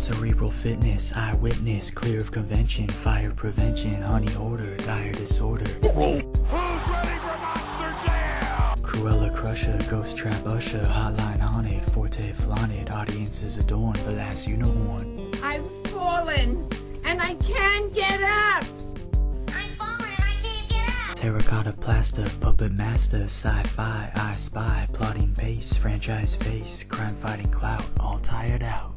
cerebral fitness, eyewitness, clear of convention, fire prevention, honey order, dire disorder. Who's ready for Monster Jam? Cruella crusher, ghost trap usher, hotline haunted, forte flaunted, audiences adorned, the last unicorn. I've fallen and I can't get up. Terracotta plaster, puppet master, sci-fi, I spy, plotting pace, franchise face, crime fighting clout, all tired out.